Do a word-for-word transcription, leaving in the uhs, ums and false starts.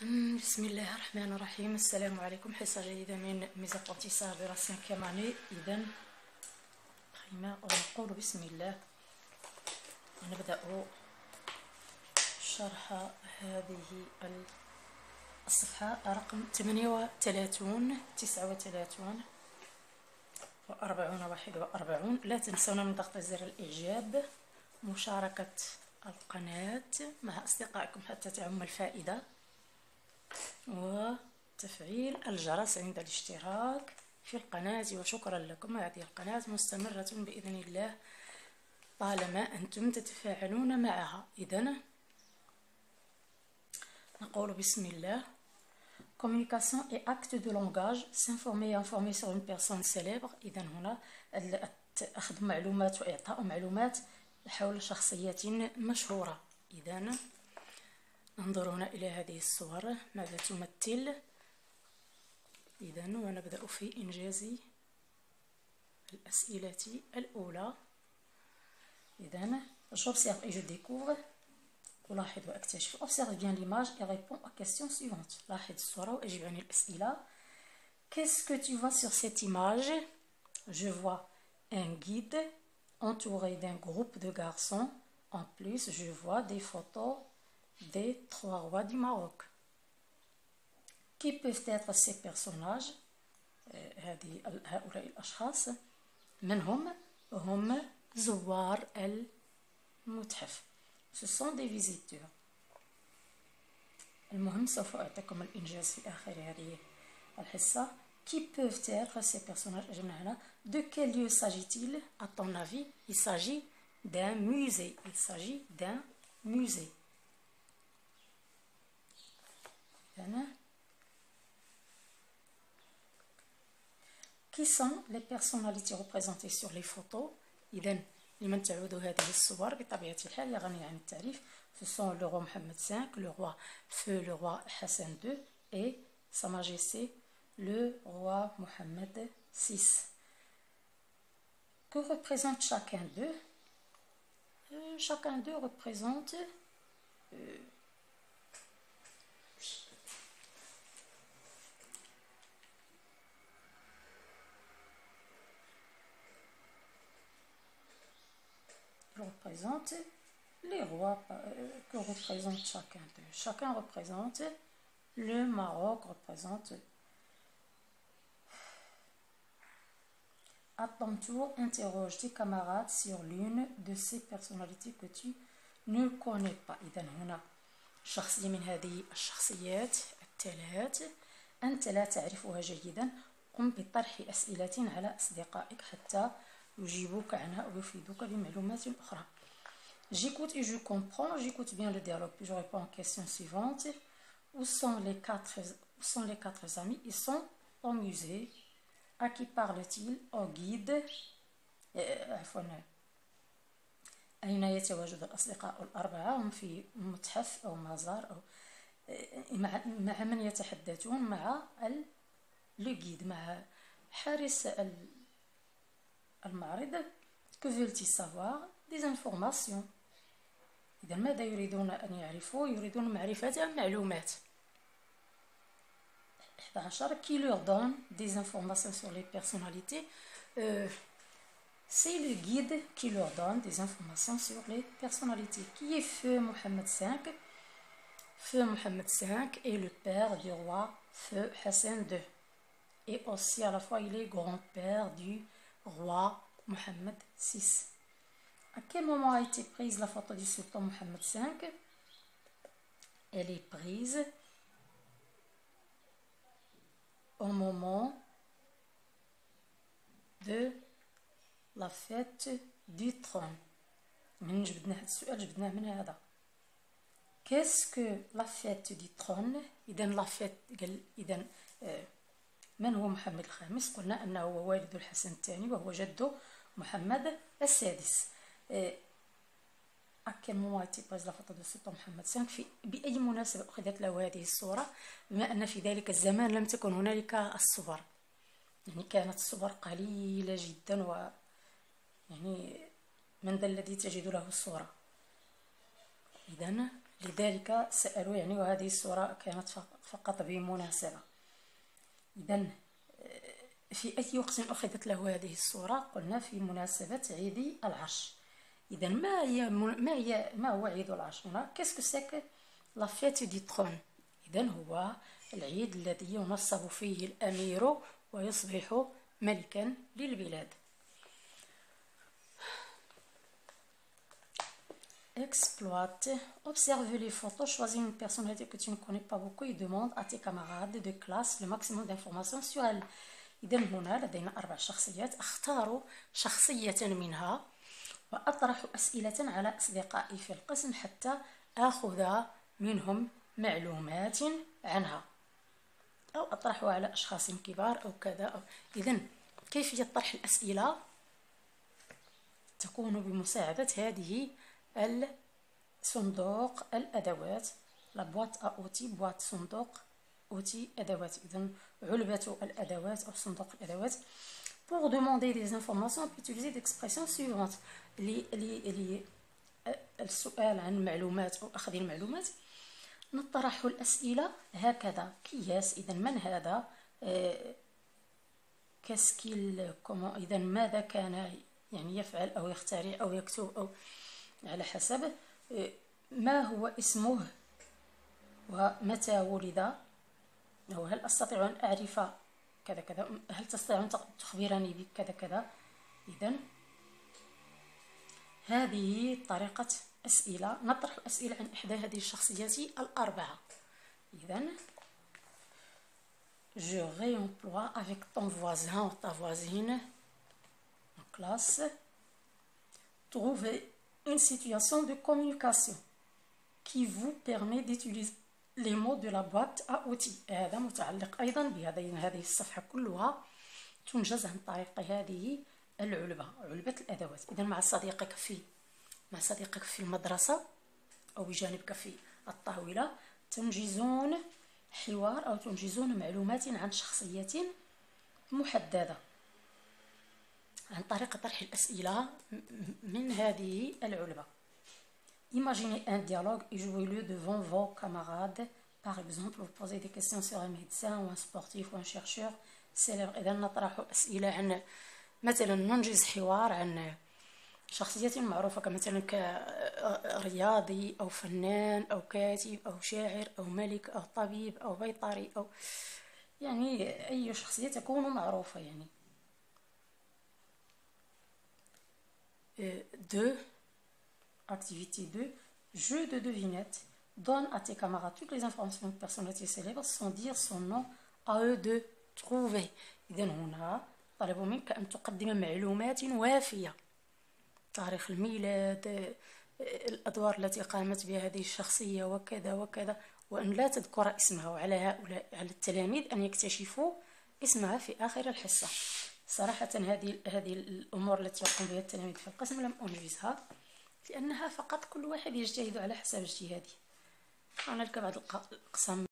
بسم الله الرحمن الرحيم. السلام عليكم. حصة جديدة من ميز apprentissage de la cinquième année. إذن خيمة ونقول بسم الله ونبدأ شرح هذه الصفحة رقم ثمانية وثلاثون تسعة وثلاثون وأربعون واحد وأربعون. لا تنسونا من ضغط زر الإعجاب، مشاركة القناة مع أصدقائكم حتى تعم الفائدة، وتفعيل الجرس عند الاشتراك في القناة. وشكرا لكم. هذه القناة مستمرة بإذن الله طالما أنتم تتفاعلون معها. إذن نقول بسم الله. Communication et acte de langage, s'informer et informer sur une personne célèbre. إذن هنا أخذ معلومات وإعطاء معلومات حول شخصية مشهورة. إذن انظرونا إلى هذه الصور ماذا تمثل. إذن ونبدأ في إنجاز الأسئلة الأولى. إذن j'observe et je découvre. ألاحظ وأكتشف. Observe bien l'image et réponds aux questions suivantes. لاحظ الصورة وأجب عن الأسئلة. Qu'est-ce que tu vois sur cette image? Je vois un guide entouré d'un groupe de garçons. En plus, je vois des photos des trois rois du Maroc. Qui peuvent être ces personnages? هذه هؤلاء الأشخاص من هم؟ هم زوار المتحف. Ce sont des visiteurs. المهم سوف أعطيكم الإنجاز في آخر هذه الحصة. Qui peuvent être ces personnages? أجبنا هنا. De quel lieu s'agit-il? À ton avis, il s'agit d'un musée. Il s'agit d'un musée. Qui sont les personnalités représentées sur les photos? إذن لمن تعود هذه الصور بطبيعة الحال غنية عن التعريف. Ce sont le roi Mohammed cinq, le roi Feu, le roi Hassan deux et Sa Majesté le roi Mohammed six. Que représente chacun d'eux? euh, Chacun d'eux représente euh, représente les rois. euh, que représente chacun d'eux? Chacun représente le Maroc, représente. À ton tour, interroge tes camarades sur l'une de ces personnalités que tu ne connais pas. إذن هنا شخصية من هذه الشخصيات الثلاث أنت لا تعرفها جيدا. قم بطرح أسئلة على أصدقائك حتى يجيبوك عنها أو يفيدوك بمعلومات أخرى. J'écoute et je comprends. J'écoute bien le dialogue puis je réponds aux questions suivantes. Où sont les quatre, où sont les quatre amis? Ils sont au musée. À qui parle-t-il? Au guide. عفوا أين يتواجد الأصدقاء الأربعة؟ هم في متحف أو مزار أو مع مع من يتحدثون؟ مع لو guide، مع حارس المعرض. Que veulent-ils savoir? Des informations. إذا ماذا يريدون أن يعرفوا؟ يريدون معرفة معلومات. إحدى عشر. Qui leur donne des informations sur les personnalités? euh, C'est le guide qui leur donne des informations sur les personnalités. Qui est Feu Mohammed cinq? Feu Mohammed cinq est le père du roi Feu Hassan deux. Et aussi à la fois il est grand-père du roi Mohammed six. À quel moment a été prise la photo du sultan Mohammed cinq? Elle est prise au moment de la fête du trône. من جبدنا هذا السؤال جبدناه من هذا. Qu'est-ce que la fête du trône? إذا la fête قال إذا من هو محمد الخامس؟ قلنا أنه هو والد الحسن الثاني وهو جد محمد السادس. À quel moment a été prise la photo de sultan محمد cinq؟ في بأي مناسبة أخذت له هذه الصورة؟ بما أن في ذلك الزمان لم تكن هنالك الصور، يعني كانت الصور قليلة جدا، و يعني من ذا الذي تجد له الصورة؟ إذن لذلك سألوا يعني، وهذه الصورة كانت فقط بمناسبة. إذن في أي وقت أخذت له هذه الصورة؟ قلنا في مناسبة عيد العرش. إذا ما هي ما هي ما هو عيد العرش هنا؟ كيسكو سيك لا فيت دي ترون؟ إذا هو العيد الذي ينصب فيه الأمير ويصبح ملكا للبلاد. Exploite. Observe les photos. Choisis une personnalité que tu ne connais pas beaucoup et demande à tes camarades de classe le maximum d'informations sur elle. إذا هنا لدينا أربع شخصيات. أختار شخصية منها وأطرح أسئلة على أصدقائي في القسم حتى آخذ منهم معلومات عنها، أو أطرحها على أشخاص كبار أو كذا أو. إذا كيفية طرح الأسئلة تكون بمساعدة هذه الصندوق الأدوات، لا بواط أوتي، بواط صندوق أوتي أدوات. إذا علبة الأدوات أو صندوق الأدوات. Pour demander des informations, on peut utiliser l'expression suivante. لي لي السؤال عن معلومات أو أخذ المعلومات نطرح الأسئلة هكذا. كياس. إذا من هذا؟ كاسكيل كومون. إذا ماذا كان يعني يفعل أو يخترع أو يكتب أو على حسب. ما هو اسمه ومتى ولد، أو هل أستطيع أن أعرف كذا كذا، هل تستطيع أن تخبرني بكذا كذا. إذا هذه طريقة أسئلة. نطرح أسئلة عن إحدى هذه الشخصيات الأربعة. إذا je réemploie avec ton voisin ou ta voisine en classe. Trouvez une situation de communication qui vous permet d'utiliser les mots de la boîte à outils. هذا متعلق أيضا بهذه هذه الصفحة كلها تنجز عن طريق هذه العلبة، علبة الأدوات. إذا مع صديقك في مع صديقك في المدرسة أو بجانبك في الطاولة تنجزون حوار أو تنجزون معلومات عن شخصية محددة عن طريق طرح الأسئلة من هذه العلبة. Imaginez un dialogue et jouez-le devant vos camarades. Par exemple, vous posez des questions sur un médecin ou un sportif ou un chercheur célèbre. إذا نطرح أسئلة عن مثلا ننجز حوار عن شخصية معروفة كمثلا كرياضي أو فنان أو كاتب أو شاعر أو ملك أو طبيب أو بيطري أو يعني أي شخصية تكون معروفة يعني. deux. Activité deux. Jeu de devinette. Donne à tes camarades toutes les informations de personnalités célèbres sans dire son nom, à eux de trouver. إذن هنا طلبوا منك أن تقدم معلومات وافية: تاريخ الميلاد، الأدوار التي قامت بها هذه الشخصية وكذا وكذا، وأن لا تذكر اسمها. وعلى هؤلاء على التلاميذ أن يكتشفوا اسمها في آخر الحصة. صراحة هذه هذه الأمور التي يقوم بها التلاميذ في القسم لم أنجزها، لأنها فقط كل واحد يجتهد على حسب اجتهاده. هناك بعض الأقسام